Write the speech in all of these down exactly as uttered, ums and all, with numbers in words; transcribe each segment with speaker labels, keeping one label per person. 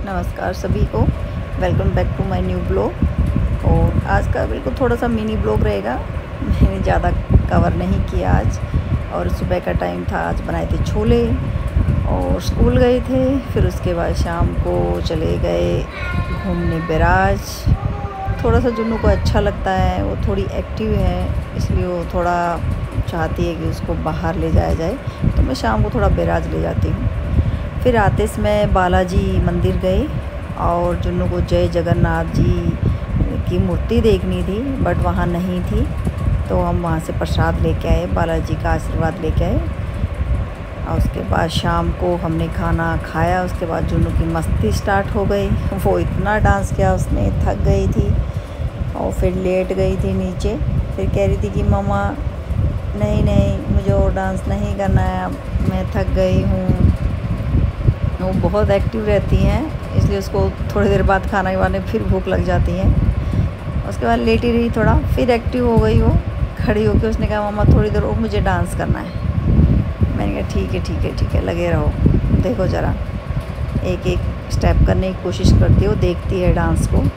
Speaker 1: नमस्कार सभी को, welcome back to my new blog. और आज का बिल्कुल थोड़ा सा मिनी ब्लॉग रहेगा। मैंने ज़्यादा कवर नहीं किया आज। और सुबह का टाइम था, आज बनाए थे छोले और स्कूल गए थे। फिर उसके बाद शाम को चले गए घूमने बैराज। थोड़ा सा जुन्नू को अच्छा लगता है, वो थोड़ी एक्टिव है, इसलिए वो थोड़ा चाहती है कि उसको बाहर ले जाया जाए, तो मैं शाम को थोड़ा बैराज ले जाती हूँ। फिर आते समय बालाजी मंदिर गए और जुन्नू को जय जगन्नाथ जी की मूर्ति देखनी थी, बट वहाँ नहीं थी, तो हम वहाँ से प्रसाद लेके आए, बालाजी का आशीर्वाद लेके आए। और उसके बाद शाम को हमने खाना खाया। उसके बाद जुन्नू की मस्ती स्टार्ट हो गई। वो इतना डांस किया, उसने थक गई थी और फिर लेट गई थी नीचे। फिर कह रही थी कि मम्मा नहीं नहीं मुझे और डांस नहीं करना है, मैं थक गई हूँ। वो बहुत एक्टिव रहती हैं, इसलिए उसको थोड़ी देर बाद खाना के बाद में फिर भूख लग जाती है। उसके बाद लेटी रही थोड़ा, फिर एक्टिव हो गई वो, खड़ी होकर उसने कहा मम्मा थोड़ी देर और मुझे डांस करना है। मैंने कहा ठीक है ठीक है ठीक है लगे रहो। देखो ज़रा एक एक स्टेप करने की कोशिश करती है, वो देखती है डांस को।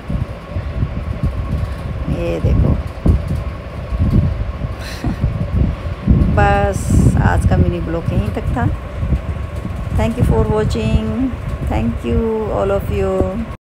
Speaker 1: ये देखो बस आज का मिनी ब्लॉग यहीं तक था। Thank you for watching. Thank you all of you.